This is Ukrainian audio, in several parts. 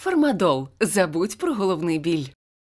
Фармадол. Забудь про головний біль.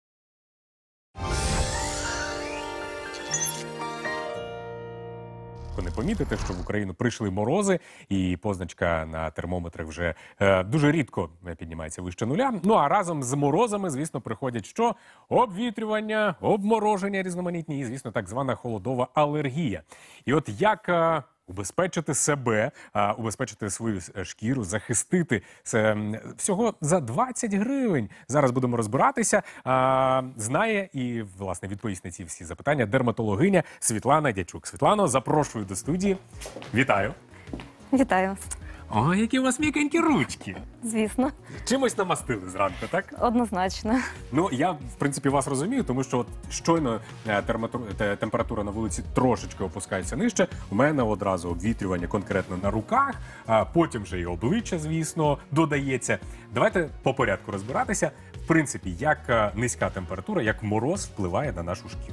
Не помітите, що в Україну прийшли морози, і позначка на термометрах вже дуже рідко піднімається вище нуля. Ну а разом з морозами, звісно, приходять що? Обвітрювання, обмороження різноманітні і, звісно, так звана холодова алергія. І от як убезпечити себе, убезпечити свою шкіру, захистити всього за 20 гривень. Зараз будемо розбиратися. Знає і, власне, відповість на ці всі запитання дерматологиня Світлана Дячук. Світлано, запрошую до студії. Вітаю. Вітаю. О, які у вас м'якенькі ручки. Звісно. Чимось намастили зранку, так? Однозначно. Ну, я, в принципі, вас розумію, тому що от щойно температура на вулиці трошечки опускається нижче. У мене одразу обвітрювання конкретно на руках, а потім вже і обличчя, звісно, додається. Давайте по порядку розбиратися. В принципі, як низька температура, як мороз впливає на нашу шкіру.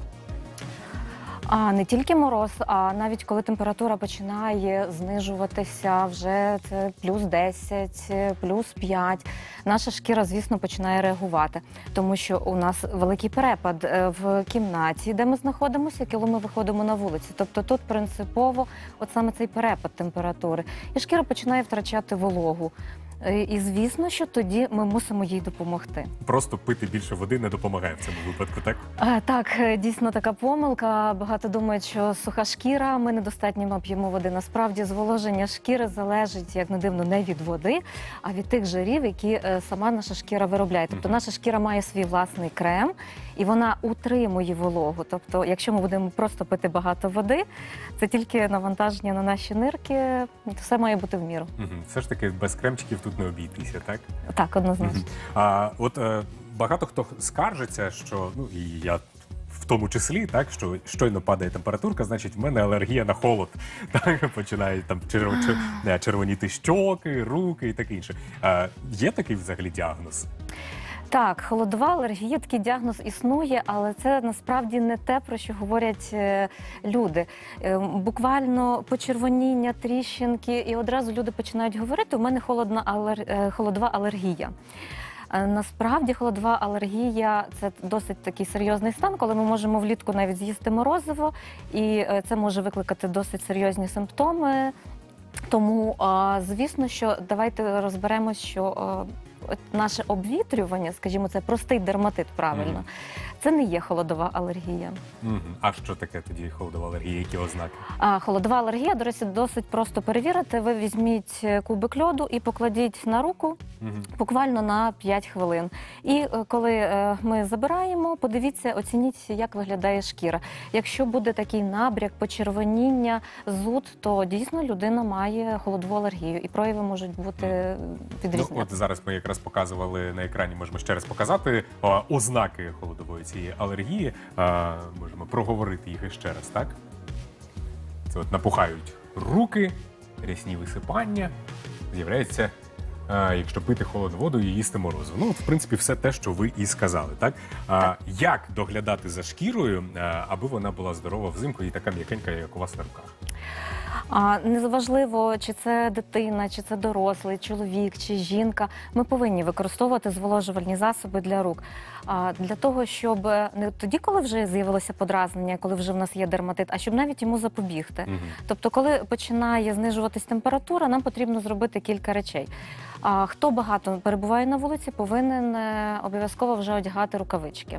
А не тільки мороз, а навіть коли температура починає знижуватися, вже це плюс 10, плюс 5, наша шкіра, звісно, починає реагувати. Тому що у нас великий перепад в кімнаті, де ми знаходимося, коли ми виходимо на вулицю. Тобто тут принципово от саме цей перепад температури. І шкіра починає втрачати вологу. І, звісно, що тоді ми мусимо їй допомогти. Просто пити більше води не допомагає в цьому випадку, так? Так, дійсно така помилка. Багато думають, що суха шкіра, ми недостатньо п'ємо води. Насправді, зволоження шкіри залежить, як не дивно, не від води, а від тих жирів, які сама наша шкіра виробляє. Тобто наша шкіра має свій власний крем, і вона утримує вологу. Тобто, якщо ми будемо просто пити багато води, це тільки навантаження на наші нирки, все має бути в міру. Все ж таки без кремчиків тут не обійтися, так? Так, однозначно. Багато хто скаржиться, що, ну і я в тому числі, так, що щойно падає температурка, значить в мене алергія на холод. Так, починають там червоніти щоки, руки і таке інше. Є такий взагалі діагноз? Так, холодова алергія, такий діагноз існує, але це насправді не те, про що говорять люди. Буквально почервоніння, тріщинки, і одразу люди починають говорити, у мене холодова алергія. Насправді холодова алергія – це досить такий серйозний стан, коли ми можемо влітку навіть з'їсти морозиво, і це може викликати досить серйозні симптоми. Тому, звісно, що давайте розберемось, що наше обвітрювання, скажімо, це простий дерматит, правильно, це не є холодова алергія. А що таке тоді холодова алергія, які ознаки? Холодова алергія, до речі, досить просто перевірити. Ви візьміть кубик льоду і покладіть на руку буквально на 5 хвилин. І коли ми забираємо, подивіться, оцініть, як виглядає шкіра. Якщо буде такий набряк, почервоніння, зуд, то дійсно людина має холодову алергію. І прояви можуть бути відрізняти. Ну, от зараз ми якраз показували на екрані, можемо ще раз показати ознаки холодової цієї алергії. Можемо проговорити їх іще раз, так? Це от напухають руки, рясні висипання, з'являється, якщо пити холодну воду і їсти морозиво. Ну, от, в принципі, все те, що ви і сказали, так? Як доглядати за шкірою, аби вона була здорова взимку і така м'якенька, як у вас на руках? Незаважливо, чи це дитина, чи це дорослий, чоловік, чи жінка, ми повинні використовувати зволожувальні засоби для рук. Для того, щоб не тоді, коли вже з'явилося подразнення, коли вже в нас є дерматит, а щоб навіть йому запобігти. Тобто, коли починає знижуватись температура, нам потрібно зробити кілька речей. Хто багато перебуває на вулиці, повинен обов'язково вже одягати рукавички.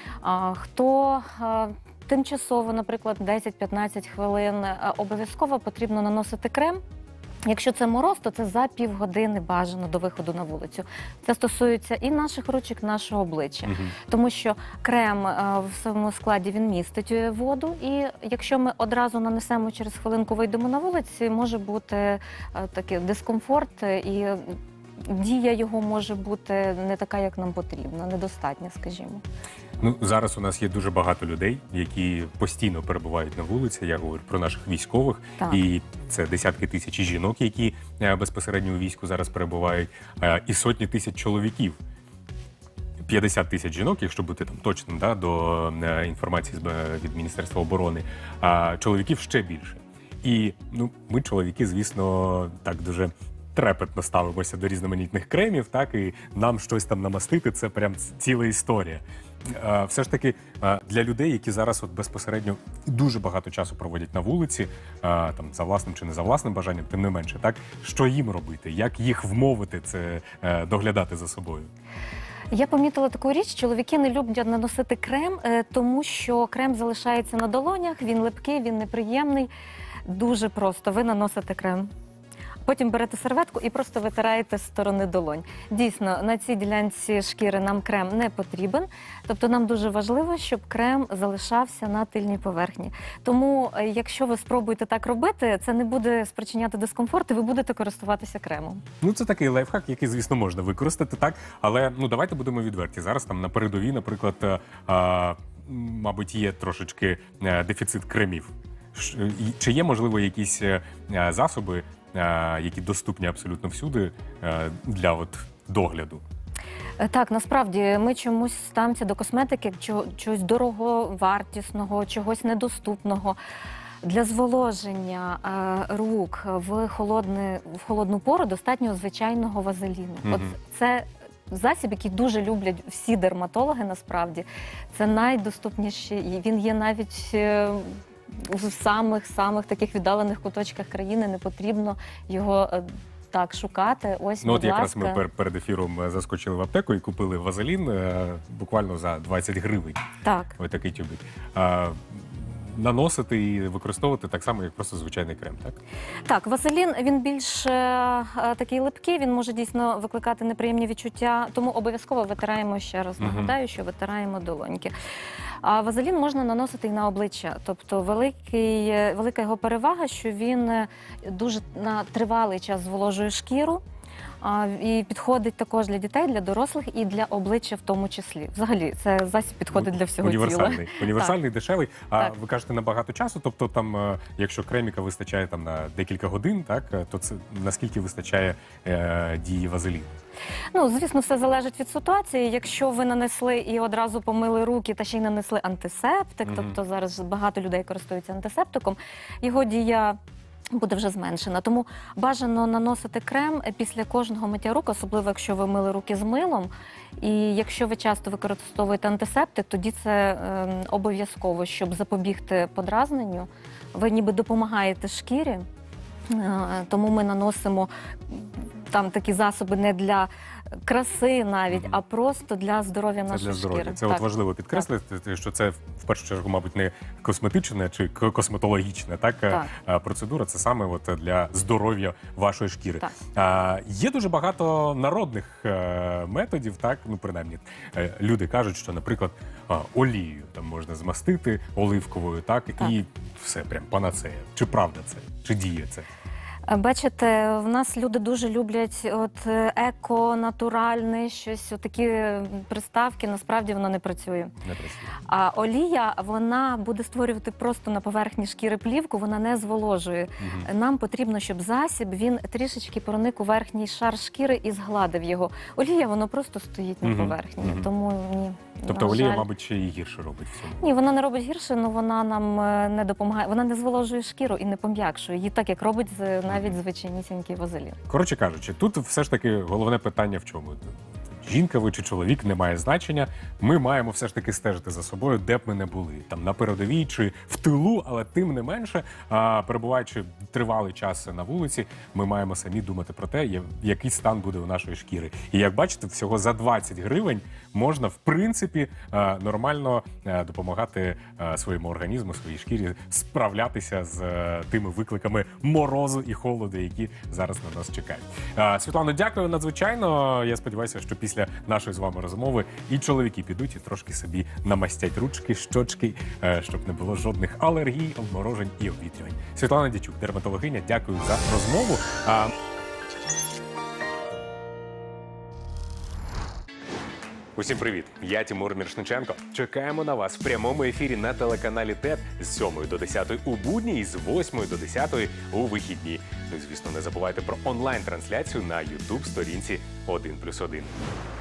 Хто тимчасово, наприклад, 10-15 хвилин, обов'язково потрібно наносити крем. Якщо це мороз, то це за півгодини бажано до виходу на вулицю. Це стосується і наших ручок, нашого обличчя. Тому що крем в своєму складі він містить воду, і якщо ми одразу нанесемо через хвилинку, вийдемо на вулиці, може бути такий дискомфорт, і дія його може бути не така, як нам потрібно, недостатня, скажімо. Ну, зараз у нас є дуже багато людей, які постійно перебувають на вулиці. Я говорю про наших військових. Так. І це десятки тисяч жінок, які безпосередньо у війську зараз перебувають, і сотні тисяч чоловіків. 50 тисяч жінок, якщо бути там точним, да, до інформації від Міністерства оборони, а чоловіків ще більше. І ну, ми, чоловіки, звісно, так дуже трепетно ставимося до різноманітних кремів, так, і нам щось там намастити – це прям ціла історія. Все ж таки, для людей, які зараз от безпосередньо дуже багато часу проводять на вулиці, там, за власним чи не за власним бажанням, тим не менше, так, що їм робити, як їх вмовити це доглядати за собою? Я помітила таку річ, чоловіки не люблять наносити крем, тому що крем залишається на долонях, він липкий, він неприємний. Дуже просто, ви наносите крем. Потім берете серветку і просто витираєте з сторони долонь. Дійсно, на цій ділянці шкіри нам крем не потрібен, тобто нам дуже важливо, щоб крем залишався на тильній поверхні. Тому, якщо ви спробуєте так робити, це не буде спричиняти дискомфорт, і ви будете користуватися кремом. Ну, це такий лайфхак, який, звісно, можна використати, так, але, ну, давайте будемо відверті. Зараз там на передовій, наприклад, мабуть, є трошечки дефіцит кремів. Чи є, можливо, якісь засоби, які доступні абсолютно всюди для от догляду? Так, насправді ми чомусь ставимося до косметики як чогось дороговартісного, чогось недоступного. Для зволоження рук в холодну пору достатньо звичайного вазеліну. От це засіб, який дуже люблять всі дерматологи, насправді. Це найдоступніший, він є навіть в самих таких віддалених куточках країни, не потрібно його так шукати. Ось, ну, будь от якраз ласка. ми перед ефіром заскочили в аптеку і купили вазелін буквально за 20 гривень. Так. Ось такий тюбик. Наносити і використовувати так само, як просто звичайний крем, так? Так, вазелін, він більш такий липкий, він може дійсно викликати неприємні відчуття, тому обов'язково витираємо, ще раз нагадаю, що витираємо долоньки. А вазелін можна наносити і на обличчя, тобто велика його перевага, що він дуже на тривалий час зволожує шкіру, і підходить також для дітей, для дорослих і для обличчя в тому числі. Взагалі, це засіб підходить для всього тіла. Універсальний, дешевий. А Так. ви кажете, на багато часу, тобто там, якщо креміка вистачає там на декілька годин, так, то це наскільки вистачає дії вазеліну? Ну, звісно, все залежить від ситуації. Якщо ви нанесли і одразу помили руки, та ще й нанесли антисептик, тобто зараз багато людей користуються антисептиком, його дія буде вже зменшена. Тому бажано наносити крем після кожного миття рук, особливо якщо ви мили руки з милом. І якщо ви часто використовуєте антисептик, тоді це обов'язково, щоб запобігти подразненню. Ви ніби допомагаєте шкірі, тому ми наносимо там такі засоби не для краси навіть, а просто для здоров'я нашої шкіри. Це для здоров'я. Це Так. от важливо підкреслити, що це в першу чергу, мабуть, не косметична чи косметологічна процедура, це саме от для здоров'я вашої шкіри. Є дуже багато народних методів, так, ну принаймні люди кажуть, що, наприклад, олією там можна змастити оливковою, так, і все, прям панацея. Чи правда це? Чи діє це? Бачите, в нас люди дуже люблять от еко, натуральне, щось, такі приставки, насправді воно не працює. Не працює. А олія, вона буде створювати просто на поверхні шкіри плівку, вона не зволожує. Нам потрібно, щоб засіб, він трішечки проник у верхній шар шкіри і згладив його. Олія, воно просто стоїть на поверхні, тому ні. Тобто на олія, жаль. мабуть, ще і гірше робить в цьому? Ні, вона не робить гірше, але вона нам не допомагає. Вона не зволожує шкіру і не пом'якшує її, так як робить навіть звичайнісінький вазелін. Коротше кажучи, тут все ж таки головне питання в чому? Жінка ви чи чоловік, не має значення. Ми маємо все ж таки стежити за собою, де б ми не були. Там на передовій чи в тилу, але тим не менше, перебуваючи тривалий час на вулиці, ми маємо самі думати про те, який стан буде у нашої шкіри. І як бачите, всього за 20 гривень можна, в принципі, нормально допомагати своєму організму, своїй шкірі справлятися з тими викликами морозу і холоду, які зараз на нас чекають. Світлано, дякую надзвичайно. Я сподіваюся, що після нашої з вами розмови і чоловіки підуть і трошки собі намастять ручки, щочки, щоб не було жодних алергій, обморожень і обвітрювань. Світлана Дячук, дерматологиня, дякую за розмову. Усім привіт! Я Тимур Міршниченко. Чекаємо на вас в прямому ефірі на телеканалі ТЕТ з 7 до 10 у будні і з 8 до 10 у вихідні. Ну і, звісно, не забувайте про онлайн-трансляцію на YouTube-сторінці 1+1.